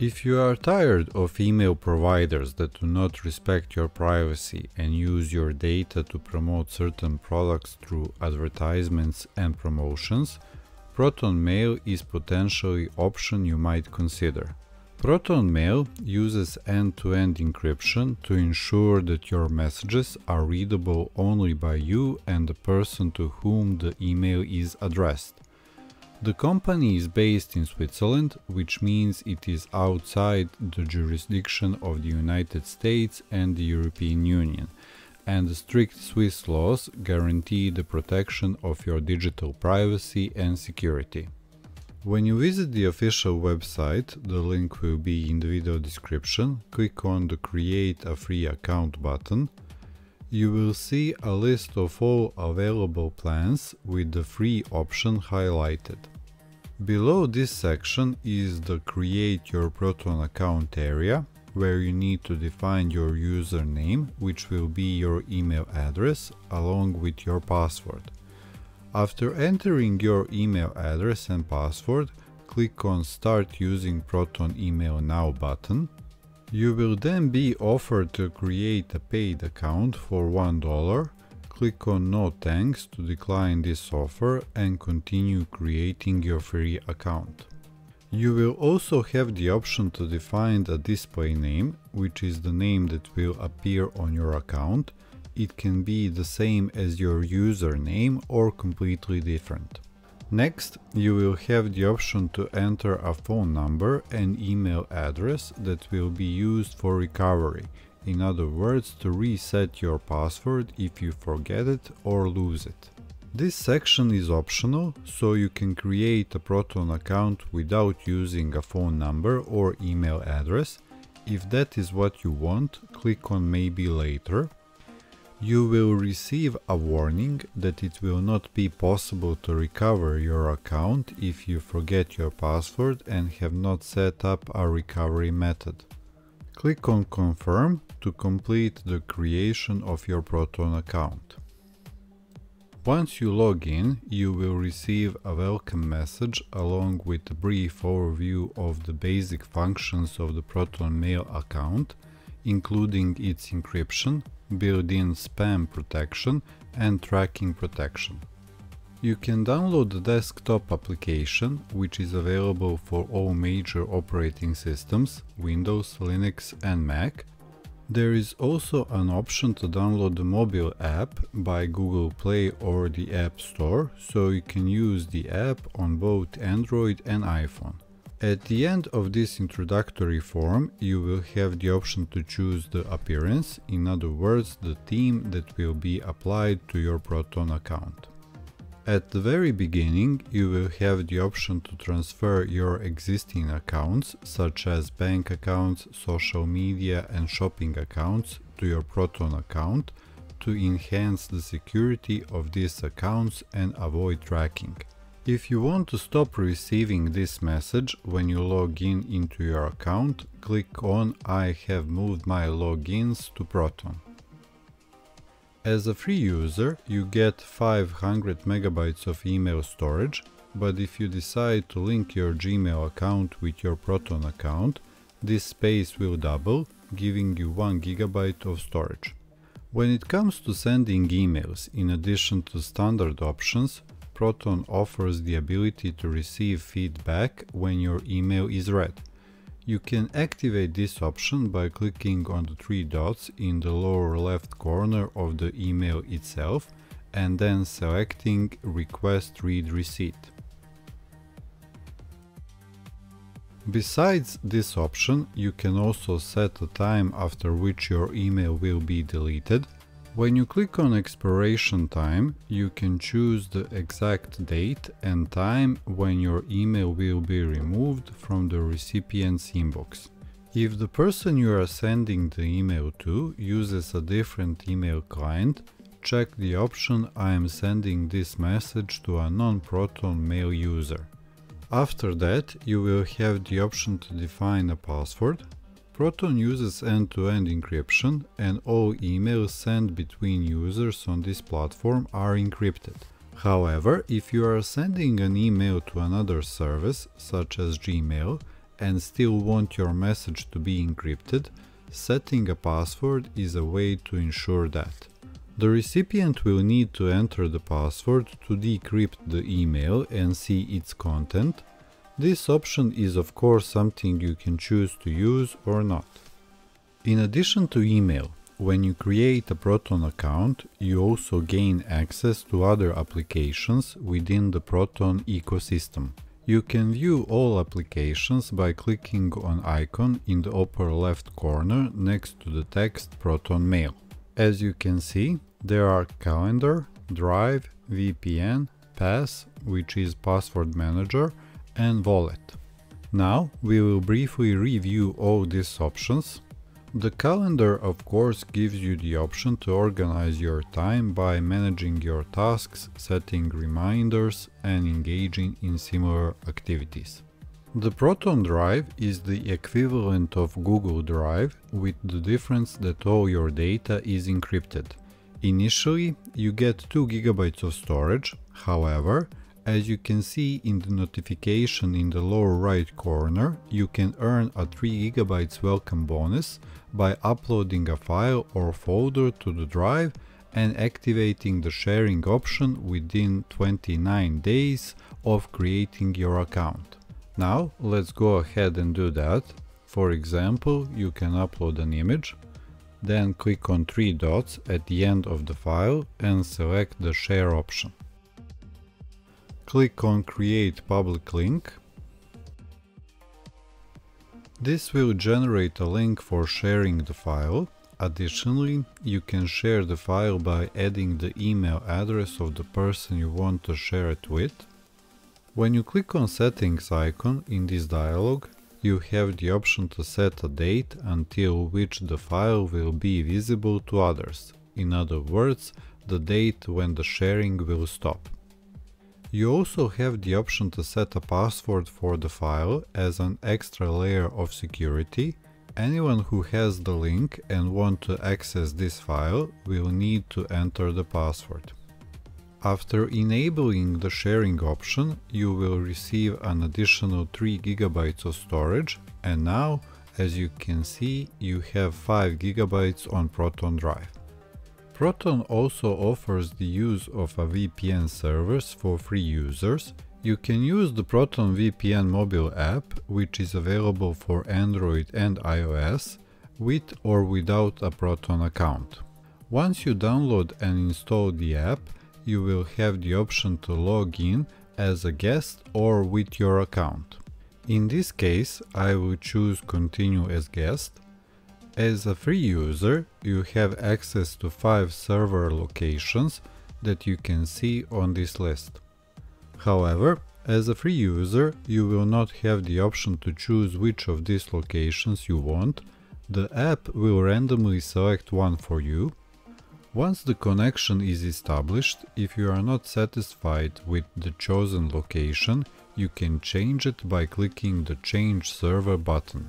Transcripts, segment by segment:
If you are tired of email providers that do not respect your privacy and use your data to promote certain products through advertisements and promotions, Proton Mail is potentially an option you might consider. Proton Mail uses end-to-end encryption to ensure that your messages are readable only by you and the person to whom the email is addressed. The company is based in Switzerland, which means it is outside the jurisdiction of the United States and the European Union, and the strict Swiss laws guarantee the protection of your digital privacy and security. When you visit the official website, the link will be in the video description, click on the Create a Free Account button. You will see a list of all available plans with the free option highlighted. Below this section is the Create Your Proton Account area, where you need to define your username, which will be your email address, along with your password. After entering your email address and password, click on Start Using Proton Email Now button. You will then be offered to create a paid account for $1. Click on No Thanks to decline this offer and continue creating your free account. You will also have the option to define a display name, which is the name that will appear on your account. It can be the same as your username or completely different. Next, you will have the option to enter a phone number and email address that will be used for recovery. In other words, to reset your password if you forget it or lose it. This section is optional, so you can create a Proton account without using a phone number or email address. If that is what you want, click on Maybe Later. You will receive a warning that it will not be possible to recover your account if you forget your password and have not set up a recovery method. Click on Confirm to complete the creation of your Proton account. Once you log in, you will receive a welcome message along with a brief overview of the basic functions of the Proton Mail account, including its encryption, built-in spam protection, and tracking protection. You can download the desktop application, which is available for all major operating systems, Windows, Linux, and Mac. There is also an option to download the mobile app by Google Play or the App Store, so you can use the app on both Android and iPhone. At the end of this introductory form, you will have the option to choose the appearance, in other words, the theme that will be applied to your Proton account. At the very beginning, you will have the option to transfer your existing accounts, such as bank accounts, social media and shopping accounts, to your Proton account to enhance the security of these accounts and avoid tracking. If you want to stop receiving this message when you log in into your account, click on I have moved my logins to Proton. As a free user, you get 500 megabytes of email storage, but if you decide to link your Gmail account with your Proton account, this space will double, giving you 1 gigabyte of storage. When it comes to sending emails, in addition to standard options, Proton offers the ability to receive feedback when your email is read. You can activate this option by clicking on the 3 dots in the lower left corner of the email itself and then selecting Request Read Receipt. Besides this option, you can also set a time after which your email will be deleted. When you click on expiration time, you can choose the exact date and time when your email will be removed from the recipient's inbox. If the person you are sending the email to uses a different email client, check the option I am sending this message to a non-Proton Mail user. After that, you will have the option to define a password. Proton uses end-to-end encryption and all emails sent between users on this platform are encrypted. However, if you are sending an email to another service, such as Gmail, and still want your message to be encrypted, setting a password is a way to ensure that. The recipient will need to enter the password to decrypt the email and see its content. This option is of course something you can choose to use or not. In addition to email, when you create a Proton account, you also gain access to other applications within the Proton ecosystem. You can view all applications by clicking on icon in the upper left corner next to the text Proton Mail. As you can see, there are Calendar, Drive, VPN, Pass, which is Password Manager, and Wallet. Now we will briefly review all these options. The calendar of course gives you the option to organize your time by managing your tasks, setting reminders, and engaging in similar activities. The Proton Drive is the equivalent of Google Drive, with the difference that all your data is encrypted. Initially, you get 2 GB of storage. However, as you can see in the notification in the lower right corner, you can earn a 3 GB welcome bonus by uploading a file or folder to the drive and activating the sharing option within 29 days of creating your account. Now let's go ahead and do that. For example, you can upload an image, then click on 3 dots at the end of the file and select the share option. Click on Create Public Link. This will generate a link for sharing the file. Additionally, you can share the file by adding the email address of the person you want to share it with. When you click on Settings icon in this dialog, you have the option to set a date until which the file will be visible to others. In other words, the date when the sharing will stop. You also have the option to set a password for the file as an extra layer of security. Anyone who has the link and want to access this file will need to enter the password. After enabling the sharing option, you will receive an additional 3 GB of storage, and now, as you can see, you have 5 GB on Proton Drive. Proton also offers the use of a VPN service for free users. You can use the Proton VPN mobile app, which is available for Android and iOS, with or without a Proton account. Once you download and install the app, you will have the option to log in as a guest or with your account. In this case, I will choose Continue as guest. As a free user, you have access to 5 server locations that you can see on this list. However, as a free user, you will not have the option to choose which of these locations you want. The app will randomly select one for you. Once the connection is established, if you are not satisfied with the chosen location, you can change it by clicking the Change Server button.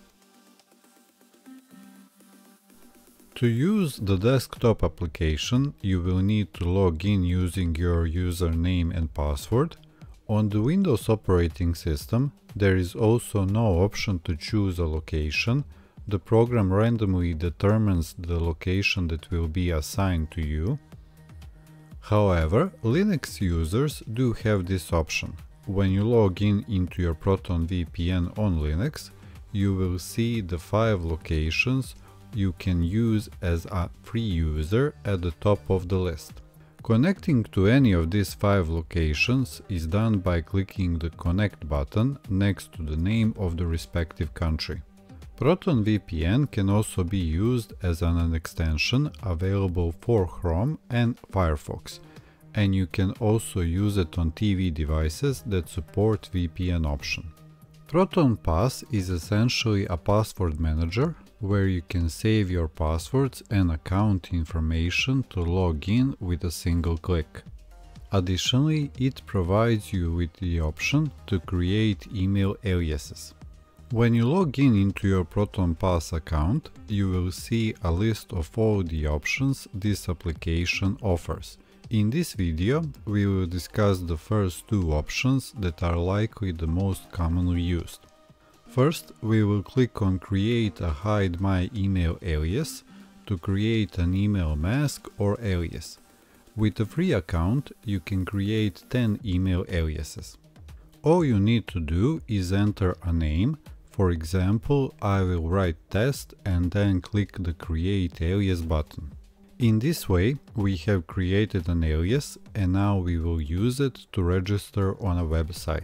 To use the desktop application, you will need to log in using your username and password. On the Windows operating system, there is also no option to choose a location. The program randomly determines the location that will be assigned to you. However, Linux users do have this option. When you log in into your Proton VPN on Linux, you will see the 5 locations you can use as a free user at the top of the list. Connecting to any of these 5 locations is done by clicking the Connect button next to the name of the respective country. Proton VPN can also be used as an extension available for Chrome and Firefox, and you can also use it on TV devices that support VPN option. Proton Pass is essentially a password manager where you can save your passwords and account information to log in with a single click. Additionally, it provides you with the option to create email aliases. When you log in into your Proton Pass account, you will see a list of all the options this application offers. In this video, we will discuss the first 2 options that are likely the most commonly used. First, we will click on Create a Hide My Email alias to create an email mask or alias. With a free account, you can create 10 email aliases. All you need to do is enter a name. For example, I will write test and then click the Create Alias button. In this way, we have created an alias and now we will use it to register on a website.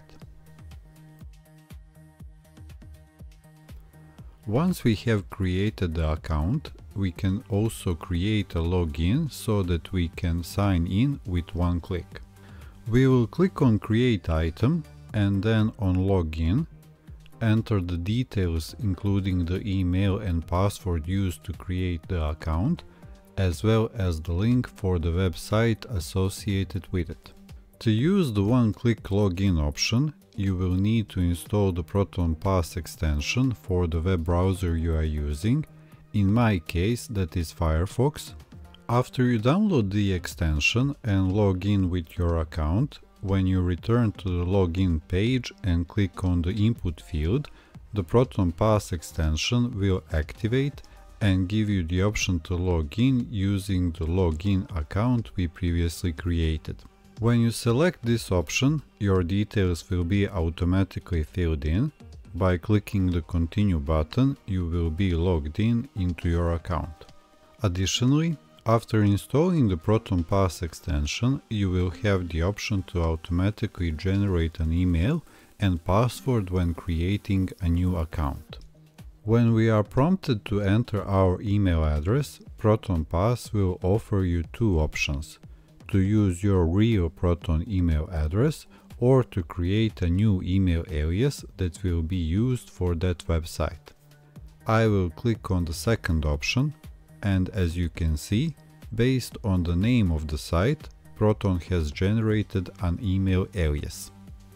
Once we have created the account, we can also create a login so that we can sign in with one click. We will click on Create Item and then on Login, enter the details including the email and password used to create the account, as well as the link for the website associated with it. To use the one-click login option, you will need to install the Proton Pass extension for the web browser you are using. In my case, that is Firefox. After you download the extension and log in with your account, when you return to the login page and click on the input field, the Proton Pass extension will activate and give you the option to log in using the login account we previously created. When you select this option, your details will be automatically filled in. By clicking the Continue button, you will be logged in into your account. Additionally, after installing the Proton Pass extension, you will have the option to automatically generate an email and password when creating a new account. When we are prompted to enter our email address, Proton Pass will offer you two options: to use your real Proton email address or to create a new email alias that will be used for that website. I will click on the second option, and as you can see, based on the name of the site, Proton has generated an email alias.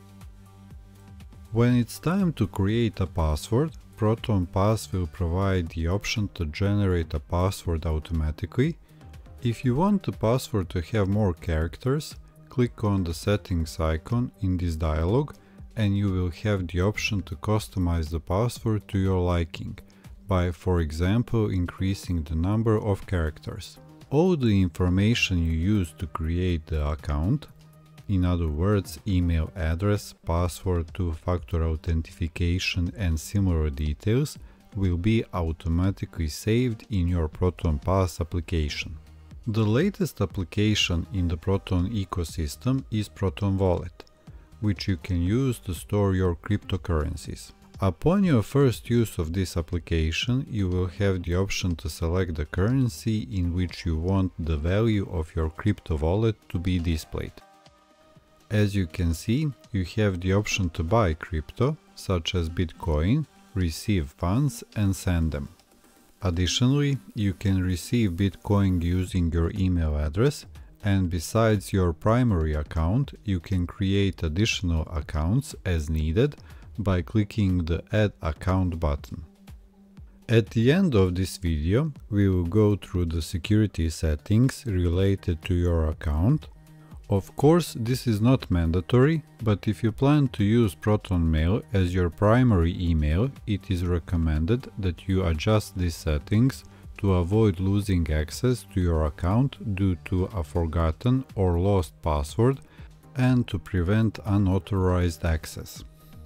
When it's time to create a password, Proton Pass will provide the option to generate a password automatically. If you want the password to have more characters, click on the settings icon in this dialog and you will have the option to customize the password to your liking by, for example, increasing the number of characters. All the information you use to create the account, in other words, email address, password, two-factor authentication and similar details, will be automatically saved in your Proton Pass application. The latest application in the Proton ecosystem is Proton Wallet, which you can use to store your cryptocurrencies. Upon your first use of this application, you will have the option to select the currency in which you want the value of your crypto wallet to be displayed. As you can see, you have the option to buy crypto, such as Bitcoin, receive funds and send them. Additionally, you can receive Bitcoin using your email address, and besides your primary account, you can create additional accounts as needed by clicking the Add Account button. At the end of this video, we will go through the security settings related to your account. Of course, this is not mandatory, but if you plan to use Proton Mail as your primary email, it is recommended that you adjust these settings to avoid losing access to your account due to a forgotten or lost password and to prevent unauthorized access.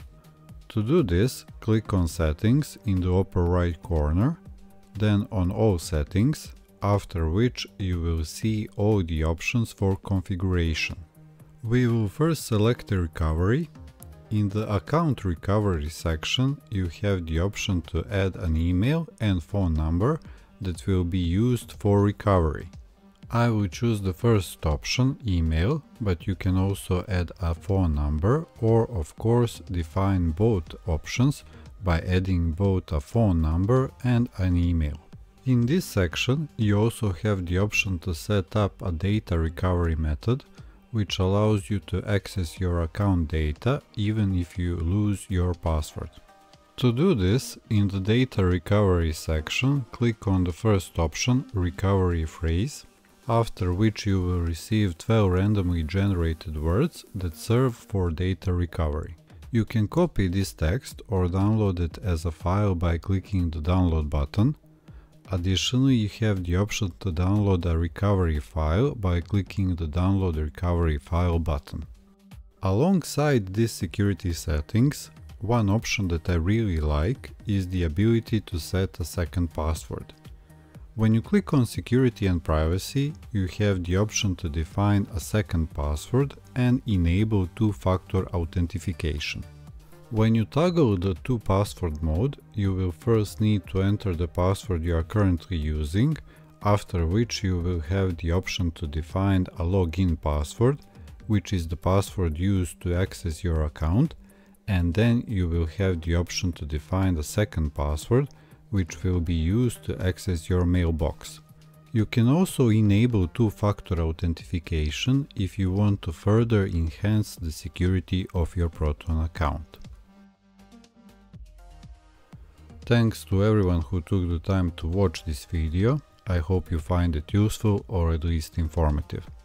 To do this, click on Settings in the upper right corner, then on All Settings, after which you will see all the options for configuration. We will first select the recovery. In the Account Recovery section, you have the option to add an email and phone number that will be used for recovery. I will choose the first option, email, but you can also add a phone number or, of course, define both options by adding both a phone number and an email. In this section, you also have the option to set up a data recovery method, which allows you to access your account data even if you lose your password. To do this, in the data recovery section, click on the first option, recovery phrase, after which you will receive 12 randomly generated words that serve for data recovery. You can copy this text or download it as a file by clicking the download button. Additionally, you have the option to download a recovery file by clicking the download recovery file button. Alongside these security settings, one option that I really like is the ability to set a second password. When you click on Security and Privacy, you have the option to define a second password and enable two-factor authentication. When you toggle the two-password mode, you will first need to enter the password you are currently using, after which you will have the option to define a login password, which is the password used to access your account, and then you will have the option to define the second password, which will be used to access your mailbox. You can also enable two-factor authentication if you want to further enhance the security of your Proton account. Thanks to everyone who took the time to watch this video. I hope you find it useful or at least informative.